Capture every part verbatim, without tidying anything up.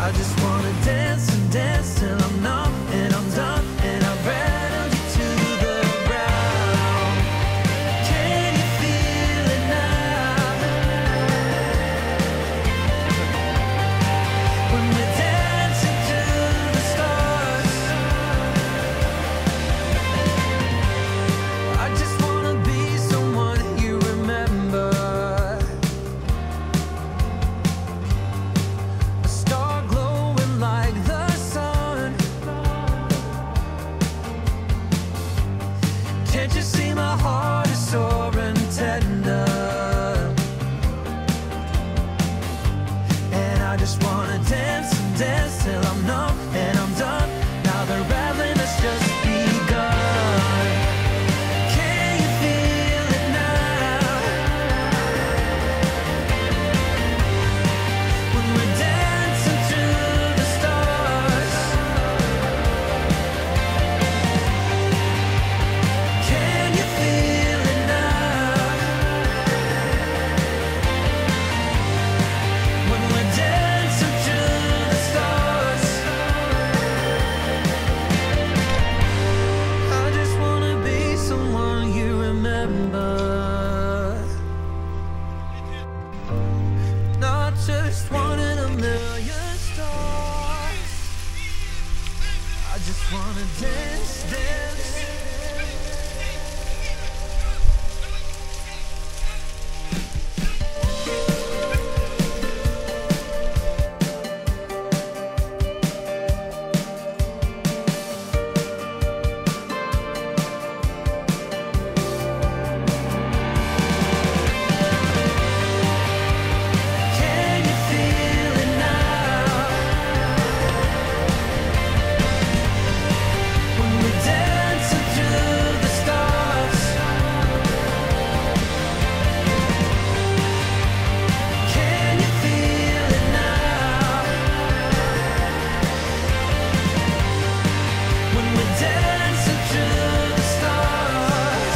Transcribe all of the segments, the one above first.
I just wanna dance and dance till I'm numb and I'm done and I'm ready to the ground. Can you feel it now? When we're dancing to the stars, I just wanna be someone you remember. A star glowing like the sun. Can't you see my heart is sore and tender? And I just wanna dance and dance till I'm numb and I'm done. Now the rattling has just begun. Can you feel it now? When we're dancing to the stars, can you feel it now? When we're dancing to the stars, I just wanna be someone you remember. Not just one in a million stars. I just wanna dance, dance. Can you feel it now? When we're dancing to the stars, can you feel it now? When we're dancing to the stars.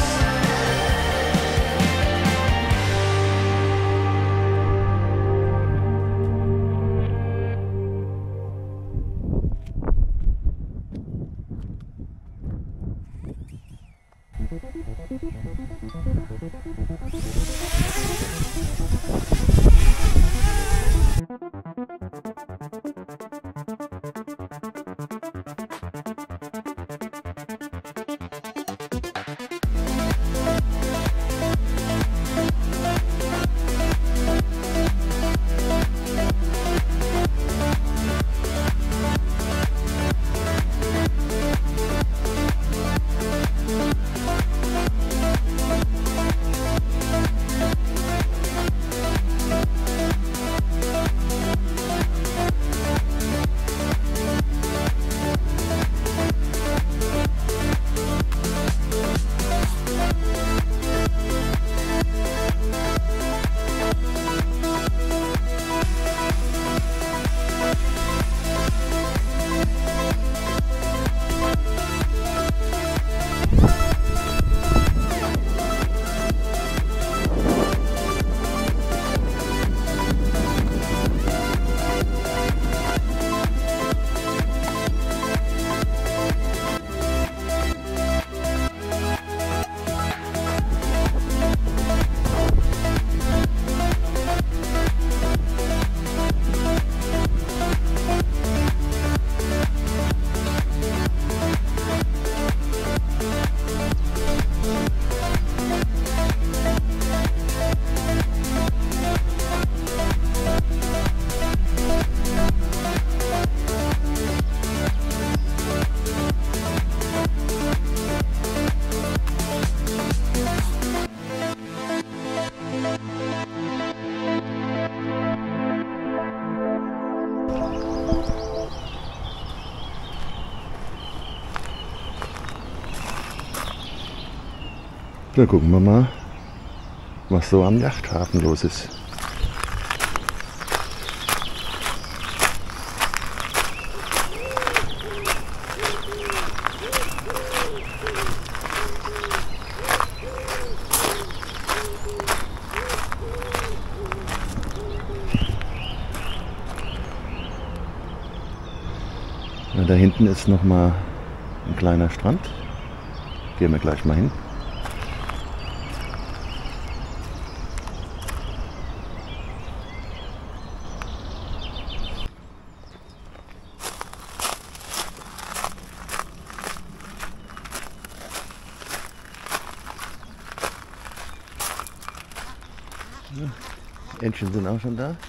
Na, gucken wir mal, was so am Yachthafen los ist. Da hinten ist noch mal ein kleiner Strand. Gehen wir gleich mal hin. Ja, Entchen sind auch schon da.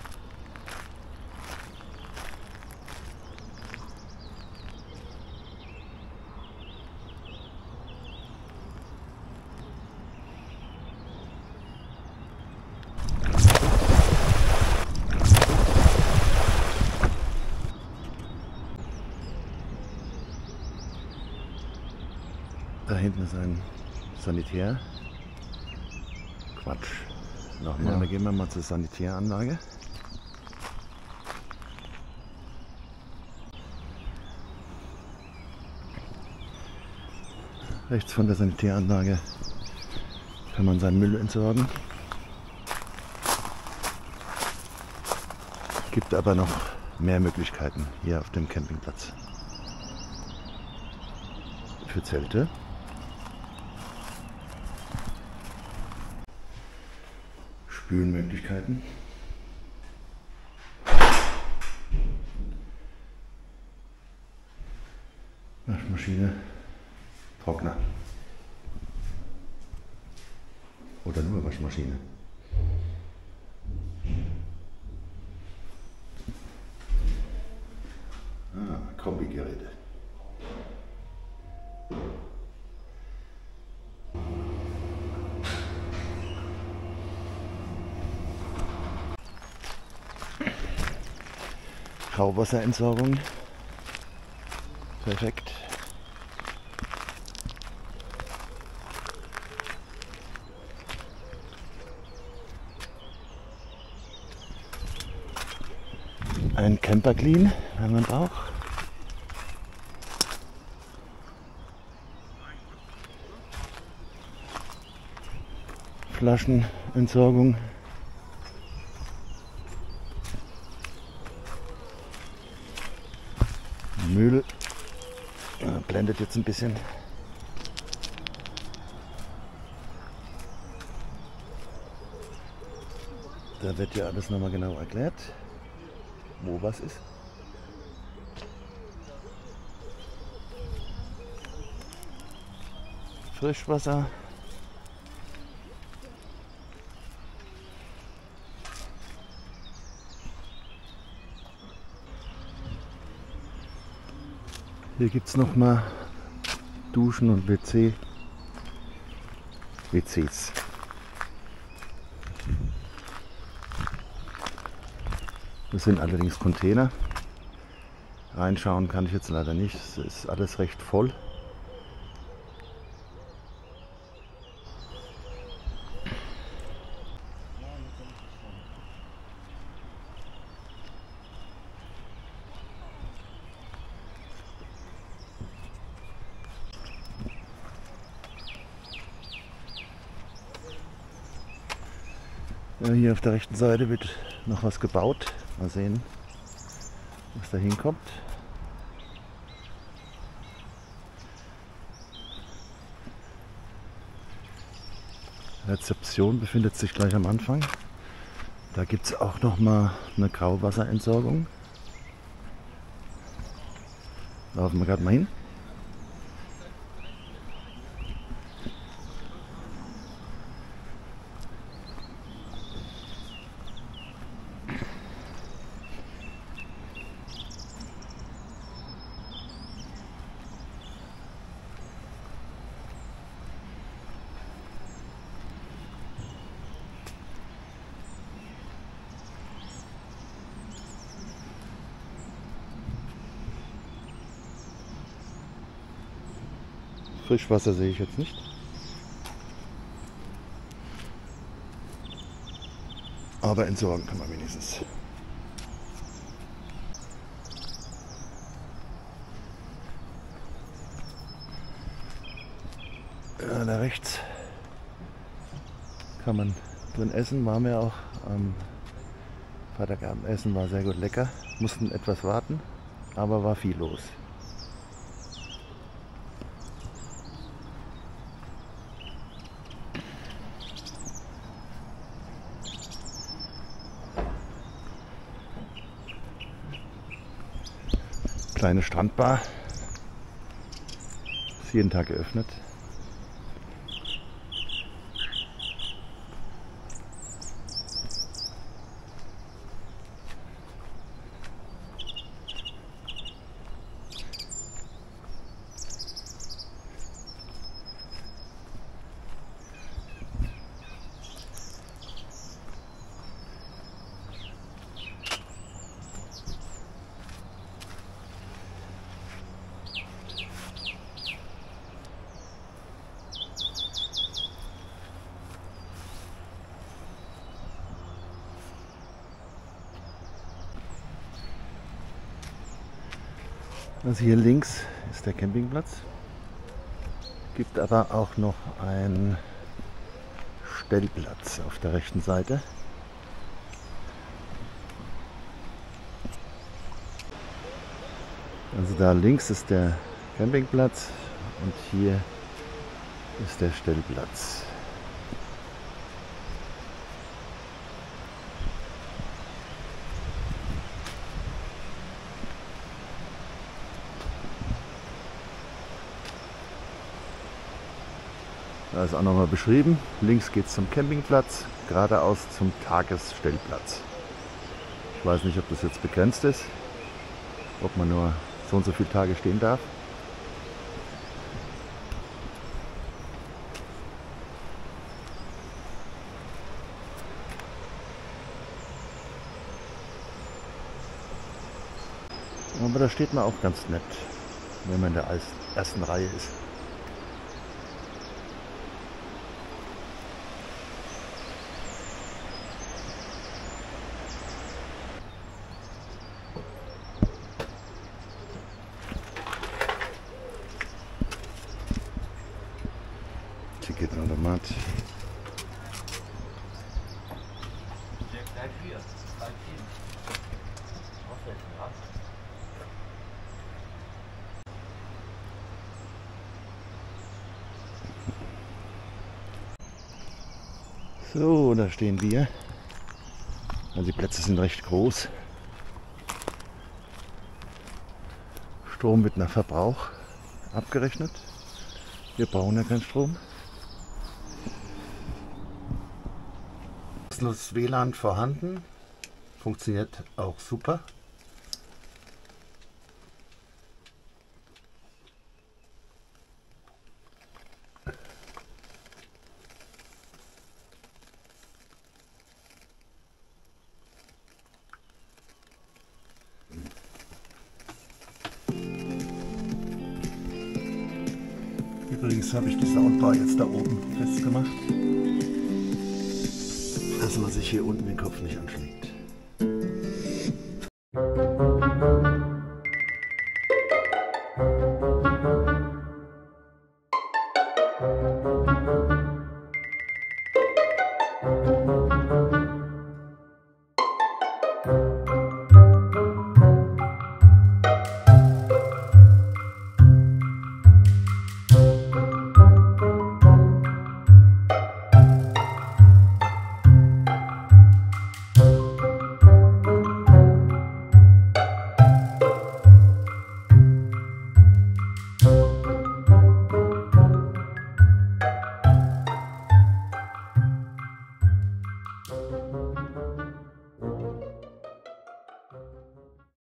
Da hinten ist ein Sanitär. Quatsch. Nochmal, ja. Da gehen wir mal zur Sanitäranlage. Rechts von der Sanitäranlage kann man seinen Müll entsorgen. Gibt aber noch mehr Möglichkeiten hier auf dem Campingplatz. Für Zelte. Spülmöglichkeiten. Waschmaschine, Trockner. Oder nur Waschmaschine. Ah, Kombigeräte. Grauwasserentsorgung. Perfekt. Ein Camper Clean, wenn man braucht. Flaschenentsorgung. Müll. Ja, blendet jetzt ein bisschen. Da wird ja alles nochmal genau erklärt, wo was ist. Frischwasser. Hier gibt es noch mal Duschen und W C. W Cs. Das sind allerdings Container. Reinschauen kann ich jetzt leider nicht. Es ist alles recht voll. Ja, hier auf der rechten Seite wird noch was gebaut. Mal sehen, was da hinkommt. Rezeption befindet sich gleich am Anfang. Da gibt es auch noch mal eine Grauwasserentsorgung. Laufen wir gerade mal hin. Frischwasser sehe ich jetzt nicht. Aber entsorgen kann man wenigstens. Ja, da rechts kann man drin essen. Waren wir auch am Freitagabend essen, war sehr gut lecker. Mussten etwas warten, aber war viel los. kleine Strandbar. Ist jeden Tag geöffnet. Also hier links ist der Campingplatz, gibt aber auch noch einen Stellplatz auf der rechten Seite. Also da links ist der Campingplatz und hier ist der Stellplatz. Da ist auch nochmal beschrieben, links geht es zum Campingplatz, geradeaus zum Tagesstellplatz. Ich weiß nicht, ob das jetzt begrenzt ist, ob man nur so und so viele Tage stehen darf. Aber da steht man auch ganz nett, wenn man in der ersten Reihe ist. Ticketautomat. So, da stehen wir. Also die Plätze sind recht groß. Strom wird nach Verbrauch abgerechnet. Wir brauchen ja keinen Strom. Kostenloses W L A N vorhanden. Funktioniert auch super. Übrigens habe ich die Soundbar jetzt da oben festgemacht, dass man sich hier unten den Kopf nicht anschlägt.